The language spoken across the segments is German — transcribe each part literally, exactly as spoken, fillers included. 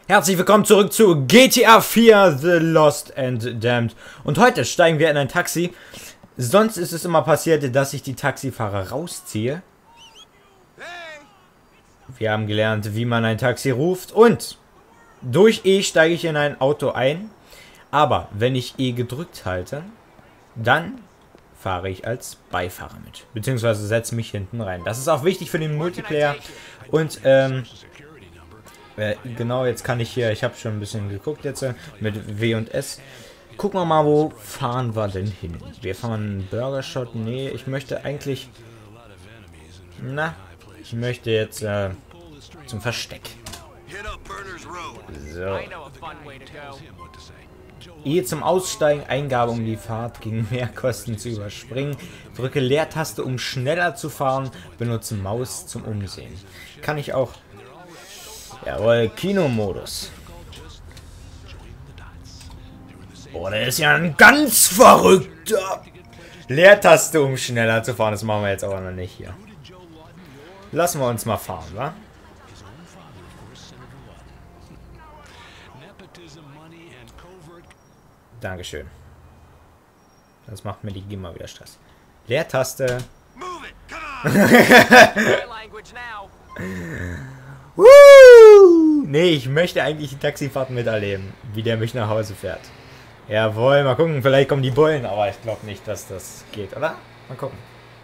Herzlich willkommen zurück zu G T A vier The Lost and Damned. Und heute steigen wir in ein Taxi. Sonst ist es immer passiert, dass ich die Taxifahrer rausziehe. Wir haben gelernt, wie man ein Taxi ruft. Und durch E steige ich in ein Auto ein. Aber wenn ich E gedrückt halte, dann fahre ich als Beifahrer mit. Beziehungsweise setze mich hinten rein. Das ist auch wichtig für den Multiplayer. Und ähm... Äh, genau, jetzt kann ich hier, ich habe schon ein bisschen geguckt jetzt äh, mit W und S. Gucken wir mal, wo fahren wir denn hin? Wir fahren Burger Shot. Nee, ich möchte eigentlich... Na, ich möchte jetzt äh, zum Versteck. So. E zum Aussteigen, Eingabe, um die Fahrt gegen Mehrkosten zu überspringen. Drücke Leertaste, um schneller zu fahren. Benutze Maus zum Umsehen. Kann ich auch... Jawohl, Kinomodus. Oh, der ist ja ein ganz verrückter. Leertaste, um schneller zu fahren. Das machen wir jetzt aber noch nicht hier. Lassen wir uns mal fahren, wa? Dankeschön. Das macht mir die GEMA wieder Stress. Leertaste. Woo! Nee, ich möchte eigentlich die Taxifahrt miterleben, wie der mich nach Hause fährt. Jawohl, mal gucken, vielleicht kommen die Bullen, aber ich glaube nicht, dass das geht, oder? Mal gucken.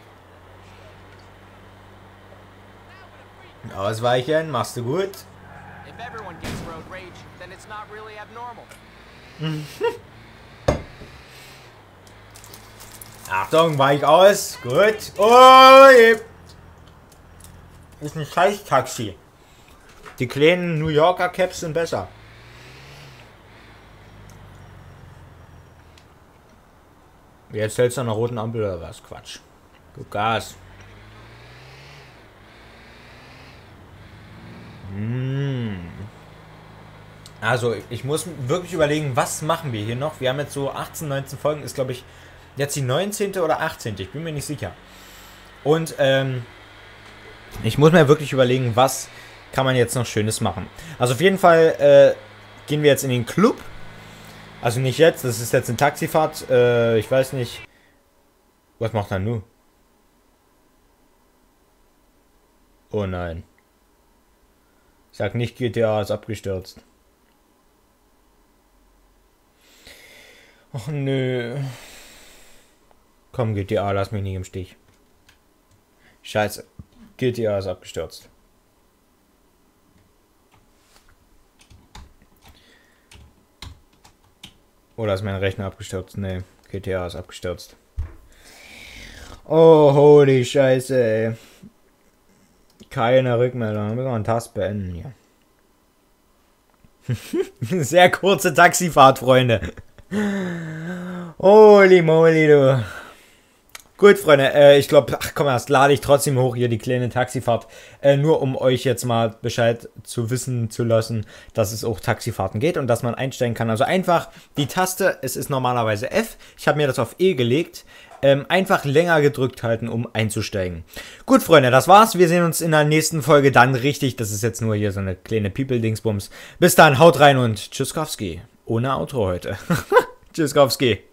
Ausweichen, machst du gut. Achtung, weich aus. Gut. Oh, je. Ist ein scheiß Taxi. Die kleinen New Yorker Caps sind besser. Jetzt hältst du an der roten Ampel oder was? Quatsch. Gib Gas. Hm. Also, ich muss wirklich überlegen, was machen wir hier noch? Wir haben jetzt so achtzehn, neunzehn Folgen. Ist, glaube ich, jetzt die neunzehnte oder achtzehnte. Ich bin mir nicht sicher. Und, ähm... ich muss mir wirklich überlegen, was kann man jetzt noch Schönes machen. Also auf jeden Fall äh, gehen wir jetzt in den Club. Also nicht jetzt, das ist jetzt eine Taxifahrt. Äh, ich weiß nicht. Was macht Nanu? Oh nein. Ich sag nicht, G T A ist abgestürzt. Och nö. Komm, G T A, lass mich nicht im Stich. Scheiße. G T A ist abgestürzt. Oder ist mein Rechner abgestürzt? Nee, G T A ist abgestürzt. Oh, holy Scheiße, ey. Keine Rückmeldung. Wir müssen einen Task beenden hier. Sehr kurze Taxifahrt, Freunde. Holy moly, du. Gut, Freunde, äh, ich glaube, ach komm, das lade ich trotzdem hoch, hier die kleine Taxifahrt. Äh, nur um euch jetzt mal Bescheid zu wissen zu lassen, dass es auch Taxifahrten geht und dass man einsteigen kann. Also einfach die Taste, es ist normalerweise F. Ich habe mir das auf E gelegt. Ähm, einfach länger gedrückt halten, um einzusteigen. Gut, Freunde, das war's. Wir sehen uns in der nächsten Folge dann richtig. Das ist jetzt nur hier so eine kleine People-Dingsbums. Bis dann, haut rein und Tschüsskowski. Ohne Outro heute. Tschüsskowski.